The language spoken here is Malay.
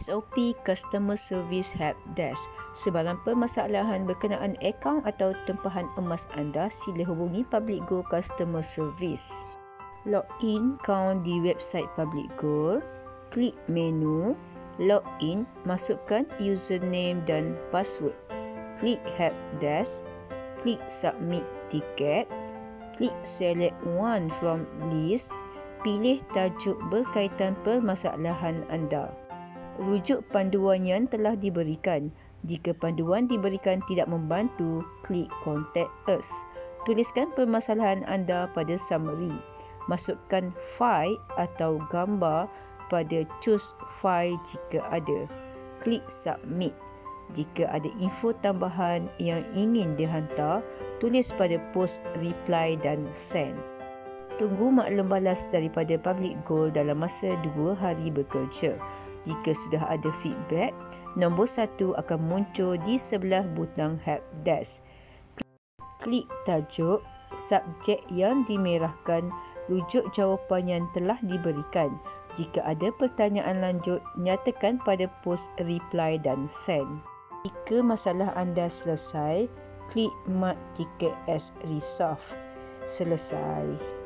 SOP Customer Service Helpdesk. Sebarang permasalahan berkenaan akaun atau tempahan emas anda, sila hubungi Public Gold Customer Service. Login akaun di website Public Gold, klik menu, login, masukkan username dan password. Klik Helpdesk, klik Submit Tiket, klik Select one from list, pilih tajuk berkaitan permasalahan anda. Rujuk panduan yang telah diberikan. Jika panduan diberikan tidak membantu, klik Contact Us. Tuliskan permasalahan anda pada summary. Masukkan fail atau gambar pada Choose File jika ada. Klik Submit. Jika ada info tambahan yang ingin dihantar, tulis pada post reply dan send. Tunggu maklum balas daripada Public Gold dalam masa 2 hari bekerja. Jika sudah ada feedback, nombor 1 akan muncul di sebelah butang Helpdesk. Klik tajuk, subjek yang dimerahkan, rujuk jawapan yang telah diberikan. Jika ada pertanyaan lanjut, nyatakan pada post reply dan send. Jika masalah anda selesai, klik Mark Tiket as Resolved. Selesai.